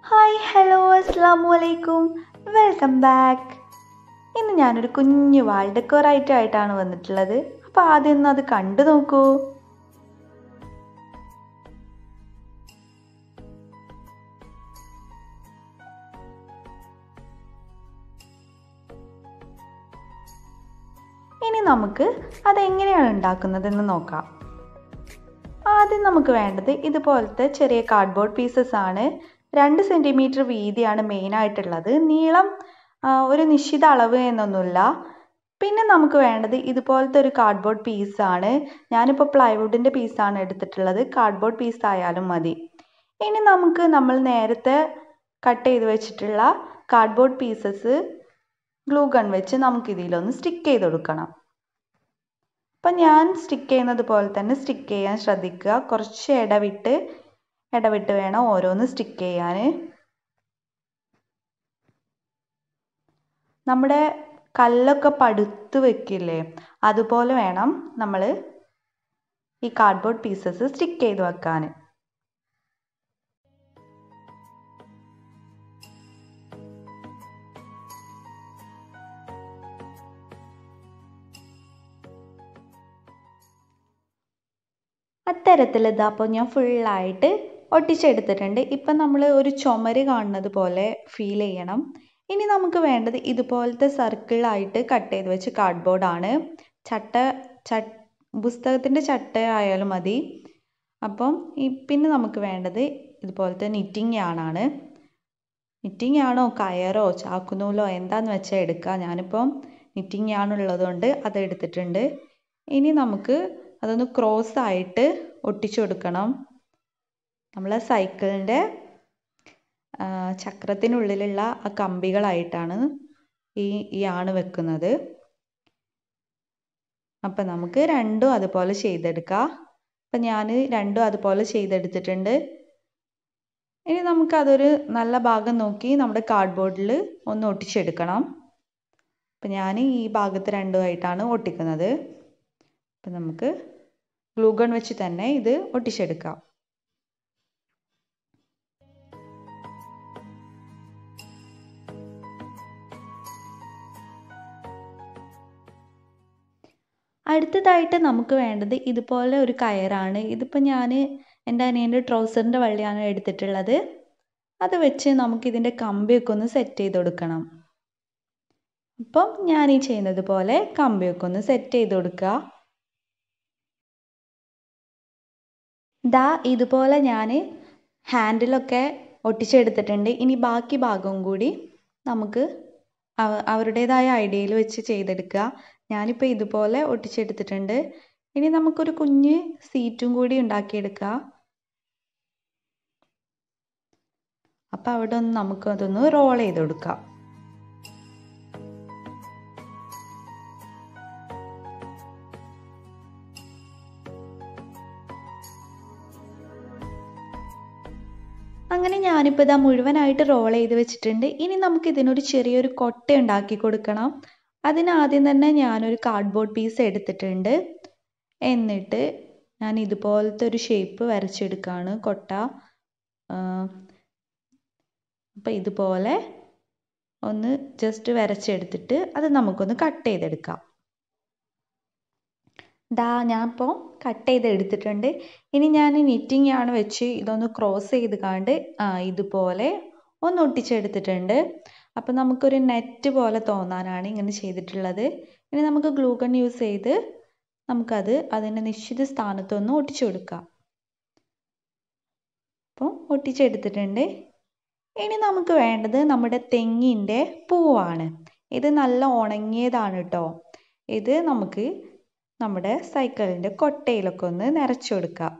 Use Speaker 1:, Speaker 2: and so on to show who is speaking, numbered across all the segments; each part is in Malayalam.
Speaker 1: ഹായ് ഹലോ അസ്സാമു അലൈക്കും, വെൽക്കം ബാക്ക്. ഇന്ന് ഞാനൊരു കുഞ്ഞു വാൾ ഡെക്കോർ ആയിട്ടാണ് വന്നിട്ടുള്ളത്. അപ്പോൾ ആദ്യം ഒന്ന് അത് കണ്ടു നോക്കൂ. ഇനി നമുക്ക് അതെങ്ങനെയാണ് ഉണ്ടാക്കുന്നതെന്ന് നോക്കാം. ആദ്യം നമുക്ക് വേണ്ടത് ഇതുപോലത്തെ ചെറിയ കാർഡ്ബോർഡ് പീസസ് ആണ്. 2 സെൻറ്റിമീറ്റർ വീതിയാണ് മെയിനായിട്ടുള്ളത്. നീളം ഒരു നിശ്ചിത അളവ് എന്നൊന്നുമില്ല. പിന്നെ നമുക്ക് വേണ്ടത് ഇതുപോലത്തെ ഒരു കാർഡ്ബോർഡ് പീസാണ്. ഞാനിപ്പോൾ പ്ലൈവുഡിൻ്റെ പീസാണ് എടുത്തിട്ടുള്ളത്. കാർഡ്ബോർഡ് പീസ് ആയാലും മതി. ഇനി നമുക്ക് നമ്മൾ നേരത്തെ കട്ട് ചെയ്ത് വെച്ചിട്ടുള്ള കാർഡ്ബോർഡ് പീസസ് ഗ്ലൂ ഗൺ വെച്ച് നമുക്കിതിലൊന്ന് സ്റ്റിക്ക് ചെയ്ത് കൊടുക്കണം. അപ്പം ഞാൻ സ്റ്റിക്ക് ചെയ്യുന്നത് പോലെ തന്നെ സ്റ്റിക്ക് ചെയ്യാൻ ശ്രദ്ധിക്കുക. കുറച്ച് ഇടവിട്ട് വേണം ഓരോന്ന് സ്റ്റിക്ക് ചെയ്യാൻ. നമ്മുടെ കല്ലൊക്കെ പടുത്ത് വെക്കില്ലേ, അതുപോലെ വേണം നമ്മൾ ഈ കാർഡ്ബോർഡ് പീസസ് സ്റ്റിക്ക് ചെയ്ത് വെക്കാൻ. അത്തരത്തിൽ ഇതാപ്പോൾ ഞാൻ ഫുള്ളായിട്ട് ഒട്ടിച്ചെടുത്തിട്ടുണ്ട്. ഇപ്പം നമ്മൾ ഒരു ചുമര് കാണുന്നത് പോലെ ഫീൽ ചെയ്യണം. ഇനി നമുക്ക് വേണ്ടത് ഇതുപോലത്തെ സർക്കിളായിട്ട് കട്ട് ചെയ്ത് വെച്ച് കാർഡ്ബോർഡാണ്. പുസ്തകത്തിൻ്റെ ചട്ട ആയാലും മതി. അപ്പം പിന്നെ നമുക്ക് വേണ്ടത് ഇതുപോലത്തെ നിറ്റിംഗ് യാണാണ്. നിറ്റിംഗ് യാണോ കയറോ ചാക്കുനൂലോ എന്താണെന്ന് വെച്ചാൽ എടുക്കുക. ഞാനിപ്പം നിറ്റിംഗ് യാണുള്ളത് കൊണ്ട് അത് എടുത്തിട്ടുണ്ട്. ഇനി നമുക്ക് അതൊന്ന് ക്രോസ് ആയിട്ട് ഒട്ടിച്ചു കൊടുക്കണം. നമ്മളെ സൈക്കിളിൻ്റെ ചക്രത്തിനുള്ളിലുള്ള ആ കമ്പികളായിട്ടാണ് ഈ യാണ് വെക്കുന്നത്. അപ്പം നമുക്ക് രണ്ടും അതുപോലെ ചെയ്തെടുക്കാം. അപ്പം ഞാൻ രണ്ടും അതുപോലെ ചെയ്തെടുത്തിട്ടുണ്ട്. ഇനി നമുക്കതൊരു നല്ല ഭാഗം നോക്കി നമ്മുടെ കാർഡ്ബോർഡിൽ ഒന്ന് ഒട്ടിച്ചെടുക്കണം. അപ്പം ഞാൻ ഈ ഭാഗത്ത് രണ്ടുമായിട്ടാണ് ഒട്ടിക്കുന്നത്. അപ്പം നമുക്ക് ഗ്ലൂ ഗൺ വെച്ച് തന്നെ ഇത് ഒട്ടിച്ചെടുക്കാം. അടുത്തതായിട്ട് നമുക്ക് വേണ്ടത് ഇതുപോലെ ഒരു കയറാണ്. ഇതിപ്പോൾ ഞാൻ എൻ്റെ അനിയൻ്റെ ട്രൗസറിൻ്റെ വള്ളിയാണ് എടുത്തിട്ടുള്ളത്. അത് വെച്ച് നമുക്കിതിൻ്റെ കമ്പിയൊക്കെ ഒന്ന് സെറ്റ് ചെയ്ത് കൊടുക്കണം. അപ്പം ഞാൻ ഈ ചെയ്യുന്നത് പോലെ കമ്പിയൊക്കെ ഒന്ന് സെറ്റ് ചെയ്ത് കൊടുക്കുക. ഇതുപോലെ ഞാൻ ഹാൻഡിലൊക്കെ ഒട്ടിച്ചെടുത്തിട്ടുണ്ട്. ഇനി ബാക്കി ഭാഗവും കൂടി നമുക്ക് അവരുടേതായ ഐഡിയയിൽ വെച്ച് ചെയ്തെടുക്കുക. ഞാനിപ്പോൾ ഇതുപോലെ ഒട്ടിച്ചെടുത്തിട്ടുണ്ട്. ഇനി നമുക്കൊരു കുഞ്ഞ് സീറ്റും കൂടി ഉണ്ടാക്കിയെടുക്കുക. അപ്പം അവിടെ ഒന്ന് നമുക്കതൊന്ന് റോൾ ചെയ്ത് കൊടുക്കാം. അങ്ങനെ ഞാനിപ്പോൾ ഇതാ മുഴുവനായിട്ട് റോൾ ചെയ്ത് വെച്ചിട്ടുണ്ട്. ഇനി നമുക്ക് ഇതിനൊരു ചെറിയൊരു കൊട്ട ഉണ്ടാക്കി കൊടുക്കണം. അതിനാദ്യം തന്നെ ഞാനൊരു കാർഡ്ബോർഡ് പീസ് എടുത്തിട്ടുണ്ട്. എന്നിട്ട് ഞാൻ ഇതുപോലത്തെ ഒരു ഷേപ്പ് വരച്ചെടുക്കുകയാണ് കൊട്ട. അപ്പം ഇതുപോലെ ഒന്ന് ജസ്റ്റ് വരച്ചെടുത്തിട്ട് അത് നമുക്കൊന്ന് കട്ട് ചെയ്തെടുക്കാം. ഞാൻ ഇപ്പോൾ കട്ട് ചെയ്ത് എടുത്തിട്ടുണ്ട്. ഇനി ഞാൻ നിറ്റിംഗ് ആണ് വെച്ച് ഇതൊന്ന് ക്രോസ് ചെയ്ത് കണ്ട് ഇതുപോലെ ഒന്ന് ഒട്ടിച്ചെടുത്തിട്ടുണ്ട്. അപ്പം നമുക്കൊരു നെറ്റ് പോലെ തോന്നാനാണ് ഇങ്ങനെ ചെയ്തിട്ടുള്ളത്. ഇനി നമുക്ക് ഗ്ലൂ ഗൺ യൂസ് ചെയ്ത് നമുക്കത് അതിൻ്റെ നിശ്ചിത സ്ഥാനത്തൊന്ന് ഒട്ടിച്ചു കൊടുക്കാം. അപ്പോൾ ഒട്ടിച്ചെടുത്തിട്ടുണ്ട്. ഇനി നമുക്ക് വേണ്ടത് നമ്മുടെ തെങ്ങിൻ്റെ പൂവാണ്. ഇത് നല്ല ഉണങ്ങിയതാണ് കേട്ടോ. ഇത് നമുക്ക് നമ്മുടെ സൈക്കിളിൻ്റെ കൊട്ടയിലൊക്കെ ഒന്ന് നിറച്ചു കൊടുക്കാം.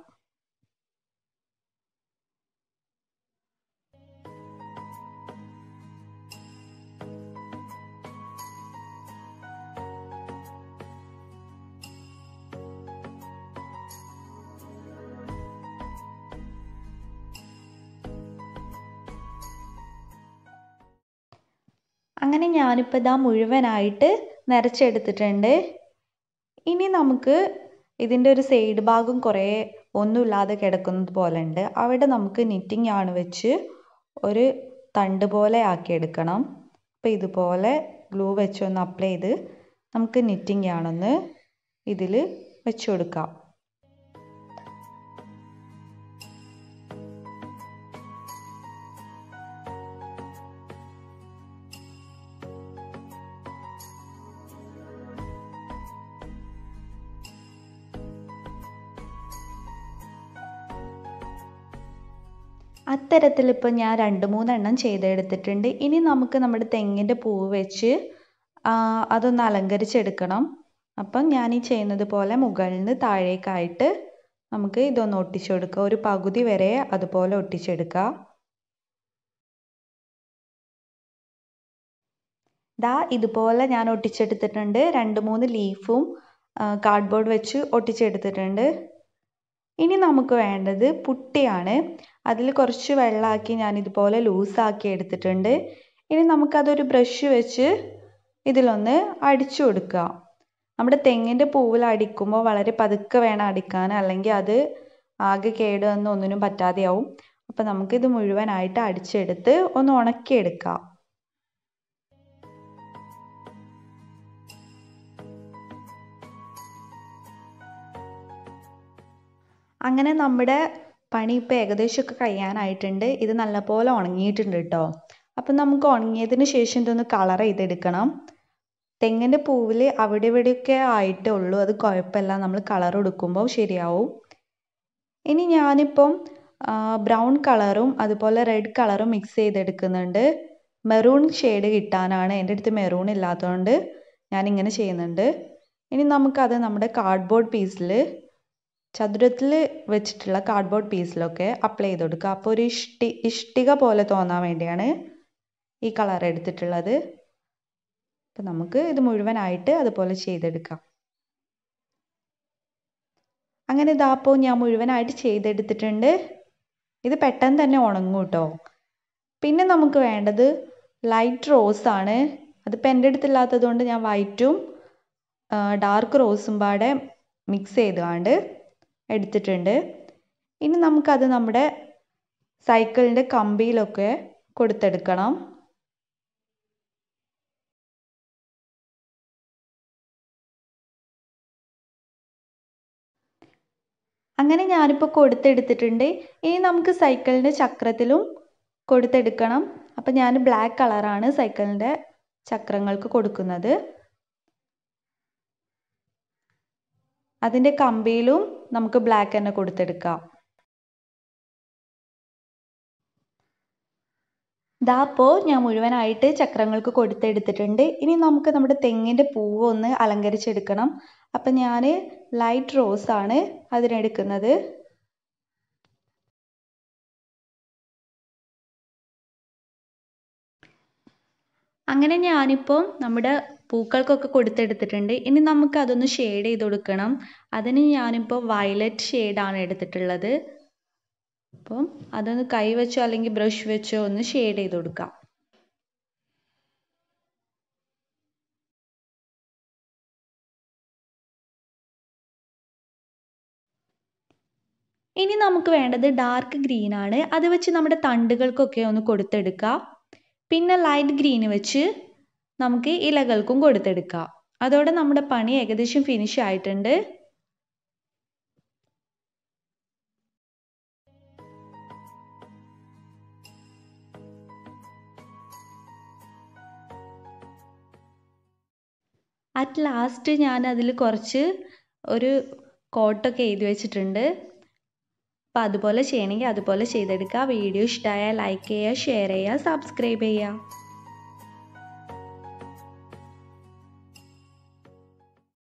Speaker 1: അങ്ങനെ ഞാനിപ്പോൾ ഇതാ മുഴുവനായിട്ട് നിറച്ചെടുത്തിട്ടുണ്ട്. ഇനി നമുക്ക് ഇതിൻ്റെ ഒരു സൈഡ് ഭാഗം കുറേ ഒന്നുമില്ലാതെ കിടക്കുന്നത് പോലെ ഉണ്ട്. അവിടെ നമുക്ക് നിറ്റിംഗ് ആണ് വെച്ച് ഒരു തണ്ട് പോലെ ആക്കിയെടുക്കണം. അപ്പോൾ ഇതുപോലെ ഗ്ലൂ വെച്ച് ഒന്ന് അപ്ലൈ ചെയ്ത് നമുക്ക് നിറ്റിംഗ് ആണെന്ന് ഇതിൽ വെച്ച് കൊടുക്കാം. അത്തരത്തിൽ ഇപ്പോൾ ഞാൻ 2-3 എണ്ണം ചെയ്തെടുത്തിട്ടുണ്ട്. ഇനി നമുക്ക് നമ്മുടെ തെങ്ങിൻ്റെ പൂവ് വെച്ച് അതൊന്ന് അലങ്കരിച്ചെടുക്കണം. അപ്പം ഞാൻ ഈ ചെയ്യുന്നത് പോലെ മുകളിൽ നിന്ന് താഴേക്കായിട്ട് നമുക്ക് ഇതൊന്ന് ഒട്ടിച്ചു കൊടുക്കുക. ഒരു പകുതി വരെ അതുപോലെ ഒട്ടിച്ചെടുക്കുക. ദാ ഇതുപോലെ ഞാൻ ഒട്ടിച്ചെടുത്തിട്ടുണ്ട്. 2-3 ലീഫും കാർഡ്ബോർഡ് വെച്ച് ഒട്ടിച്ചെടുത്തിട്ടുണ്ട്. ഇനി നമുക്ക് വേണ്ടത് പുട്ടിയാണ്. അതിൽ കുറച്ച് വെള്ളമാക്കി ഞാൻ ഇതുപോലെ ലൂസാക്കി എടുത്തിട്ടുണ്ട്. ഇനി നമുക്കതൊരു ബ്രഷ് വെച്ച് ഇതിലൊന്ന് അടിച്ചു കൊടുക്കുക. നമ്മുടെ തെങ്ങിൻ്റെ പൂവിൽ അടിക്കുമ്പോൾ വളരെ പതുക്കെ വേണം അടിക്കാൻ, അല്ലെങ്കിൽ അത് ആകെ കേടുവന്ന് ഒന്നിനും പറ്റാതെയാവും. അപ്പോൾ നമുക്കിത് മുഴുവനായിട്ട് അടിച്ചെടുത്ത് ഒന്ന് ഉണക്കിയെടുക്കാം. അങ്ങനെ നമ്മുടെ പണി ഇപ്പോൾ ഏകദേശമൊക്കെ കഴിയാനായിട്ടുണ്ട്. ഇത് നല്ലപോലെ ഉണങ്ങിയിട്ടുണ്ട് കേട്ടോ. അപ്പം നമുക്ക് ഉണങ്ങിയതിന് ശേഷം ഇതൊന്ന് കളർ ചെയ്തെടുക്കണം. തെങ്ങിൻ്റെ പൂവിൽ അവിടെ ഇവിടെയൊക്കെ ആയിട്ടേ ഉള്ളൂ, അത് കുഴപ്പമില്ല, നമ്മൾ കളർ കൊടുക്കുമ്പോൾ ശരിയാവും. ഇനി ഞാനിപ്പം ബ്രൗൺ കളറും അതുപോലെ റെഡ് കളറും മിക്സ് ചെയ്തെടുക്കുന്നുണ്ട്. മെറൂൺ ഷെയ്ഡ് കിട്ടാനാണ്. എൻ്റെ അടുത്ത് മെറൂൺ ഇല്ലാത്തതുകൊണ്ട് ഞാനിങ്ങനെ ചെയ്യുന്നുണ്ട്. ഇനി നമുക്കത് നമ്മുടെ കാർഡ്ബോർഡ് പീസിൽ, ചതുരത്തിൽ വെച്ചിട്ടുള്ള കാർഡ്ബോർഡ് പീസിലൊക്കെ അപ്ലൈ ചെയ്ത് കൊടുക്കുക. അപ്പോൾ ഒരു ഇഷ്ടിക പോലെ തോന്നാൻ വേണ്ടിയാണ് ഈ കളർ എടുത്തിട്ടുള്ളത്. അപ്പം നമുക്ക് ഇത് മുഴുവനായിട്ട് അതുപോലെ ചെയ്തെടുക്കാം. അങ്ങനെ ഇതാപ്പോൾ ഞാൻ മുഴുവനായിട്ട് ചെയ്തെടുത്തിട്ടുണ്ട്. ഇത് പെട്ടെന്ന് തന്നെ ഉണങ്ങും കേട്ടോ. പിന്നെ നമുക്ക് വേണ്ടത് ലൈറ്റ് റോസ് ആണ്. അതിപ്പോൾ എൻ്റെ അടുത്തില്ലാത്തത് കൊണ്ട് ഞാൻ വൈറ്റും ഡാർക്ക് റോസും പാടെ മിക്സ് ചെയ്തുകൊണ്ട് എടുത്തിട്ടുണ്ട്. ഇനി നമുക്കത് നമ്മുടെ സൈക്കിളിൻ്റെ കമ്പിയിലൊക്കെ കൊടുത്തെടുക്കണം. അങ്ങനെ ഞാനിപ്പോൾ കൊടുത്തെടുത്തിട്ടുണ്ട്. ഇനി നമുക്ക് സൈക്കിളിൻ്റെ ചക്രത്തിലും കൊടുത്തെടുക്കണം. അപ്പം ഞാൻ ബ്ലാക്ക് കളറാണ് സൈക്കിളിൻ്റെ ചക്രങ്ങൾക്ക് കൊടുക്കുന്നത്. അതിൻ്റെ കമ്പിയിലും നമുക്ക് ബ്ലാക്ക് തന്നെ കൊടുത്തെടുക്കാം. ഇതാപ്പോൾ ഞാൻ മുഴുവനായിട്ട് ചക്രങ്ങൾക്ക് കൊടുത്തെടുത്തിട്ടുണ്ട്. ഇനി നമുക്ക് നമ്മുടെ തെങ്ങിൻ്റെ പൂവ് ഒന്ന് അലങ്കരിച്ചെടുക്കണം. അപ്പം ഞാൻ ലൈറ്റ് റോസ് ആണ് അതിനെടുക്കുന്നത്. അങ്ങനെ ഞാനിപ്പോൾ നമ്മുടെ പൂക്കൾക്കൊക്കെ കൊടുത്തെടുത്തിട്ടുണ്ട്. ഇനി നമുക്ക് അതൊന്ന് ഷെയ്ഡ് ചെയ്ത് കൊടുക്കണം. അതിന് ഞാനിപ്പോൾ വയലറ്റ് ഷെയ്ഡാണ് എടുത്തിട്ടുള്ളത്. അപ്പം അതൊന്ന് കൈ വെച്ചോ അല്ലെങ്കിൽ ബ്രഷ് വെച്ചോ ഒന്ന് ഷെയ്ഡ് ചെയ്ത് കൊടുക്കാം. ഇനി നമുക്ക് വേണ്ടത് ഡാർക്ക് ഗ്രീൻ ആണ്. അത് വെച്ച് നമ്മുടെ തണ്ടുകൾക്കൊക്കെ ഒന്ന് കൊടുത്തെടുക്കുക. പിന്നെ ലൈറ്റ് ഗ്രീൻ വെച്ച് നമുക്ക് ഇലകൾക്കും കൊടുത്തെടുക്കാം. അതോടെ നമ്മുടെ പണി ഏകദേശം ഫിനിഷ് ആയിട്ടുണ്ട്. അറ്റ് ലാസ്റ്റ് ഞാൻ അതിൽ കുറച്ച് ഒരു കോട്ടൊക്കെ എഴുതി വെച്ചിട്ടുണ്ട്. അപ്പോൾ അതുപോലെ ചെയ്യണമെങ്കിൽ അതുപോലെ ചെയ്തെടുക്കുക. വീഡിയോ ഇഷ്ടമായാൽ ലൈക്ക് ചെയ്യുക, ഷെയർ ചെയ്യുക, സബ്സ്ക്രൈബ് ചെയ്യുക.